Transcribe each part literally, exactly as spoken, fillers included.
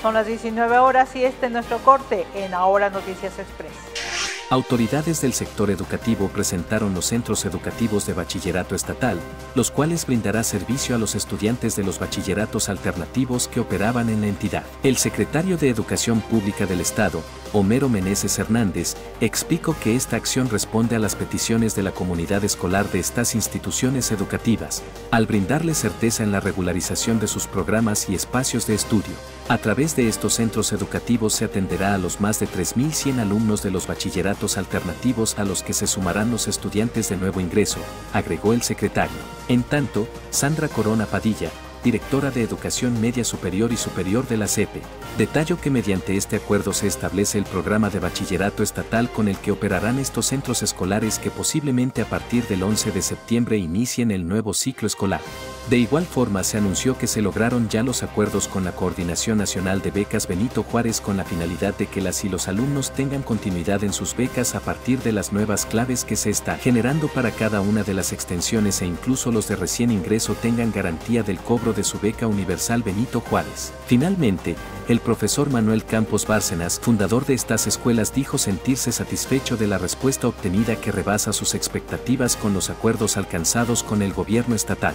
Son las diecinueve horas y este es nuestro corte en Ahora Noticias Express. Autoridades del sector educativo presentaron los centros educativos de bachillerato estatal, los cuales brindará servicio a los estudiantes de los bachilleratos alternativos que operaban en la entidad. El secretario de Educación Pública del Estado, Homero Meneses Hernández, explicó que esta acción responde a las peticiones de la comunidad escolar de estas instituciones educativas, al brindarle certeza en la regularización de sus programas y espacios de estudio. A través de estos centros educativos se atenderá a los más de tres mil cien alumnos de los bachilleratos alternativos a los que se sumarán los estudiantes de nuevo ingreso, agregó el secretario. En tanto, Sandra Corona Padilla, directora de Educación Media Superior y Superior de la C E P E, detalló que mediante este acuerdo se establece el programa de bachillerato estatal con el que operarán estos centros escolares que posiblemente a partir del once de septiembre inicien el nuevo ciclo escolar. De igual forma se anunció que se lograron ya los acuerdos con la Coordinación Nacional de Becas Benito Juárez con la finalidad de que las y los alumnos tengan continuidad en sus becas a partir de las nuevas claves que se están generando para cada una de las extensiones e incluso los de recién ingreso tengan garantía del cobro de su beca universal Benito Juárez. Finalmente, el profesor Manuel Campos Bárcenas, fundador de estas escuelas, dijo sentirse satisfecho de la respuesta obtenida que rebasa sus expectativas con los acuerdos alcanzados con el gobierno estatal.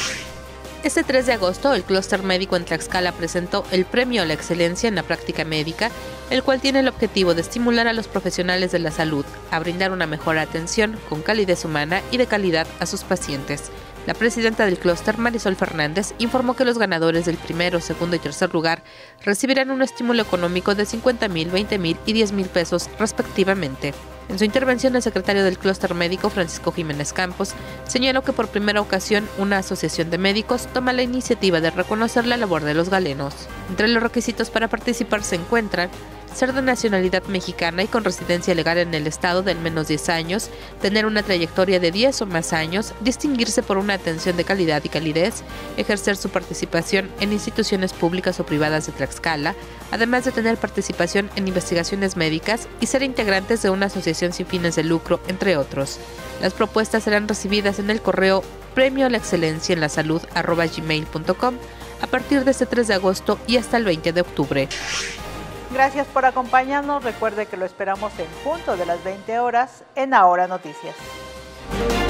Este tres de agosto, el Clúster Médico en Tlaxcala presentó el Premio a la Excelencia en la Práctica Médica, el cual tiene el objetivo de estimular a los profesionales de la salud a brindar una mejor atención con calidez humana y de calidad a sus pacientes. La presidenta del clúster, Marisol Fernández, informó que los ganadores del primero, segundo y tercer lugar recibirán un estímulo económico de cincuenta mil, veinte mil y diez mil pesos respectivamente. En su intervención, el secretario del Clúster Médico, Francisco Jiménez Campos, señaló que por primera ocasión una asociación de médicos toma la iniciativa de reconocer la labor de los galenos. Entre los requisitos para participar se encuentran ser de nacionalidad mexicana y con residencia legal en el estado de al menos diez años, tener una trayectoria de diez o más años, distinguirse por una atención de calidad y calidez, ejercer su participación en instituciones públicas o privadas de Tlaxcala, además de tener participación en investigaciones médicas y ser integrantes de una asociación sin fines de lucro, entre otros. Las propuestas serán recibidas en el correo premio a la excelencia en la salud arroba gmail punto com a partir de este tres de agosto y hasta el veinte de octubre. Gracias por acompañarnos. Recuerde que lo esperamos en punto de las veinte horas en Ahora Noticias.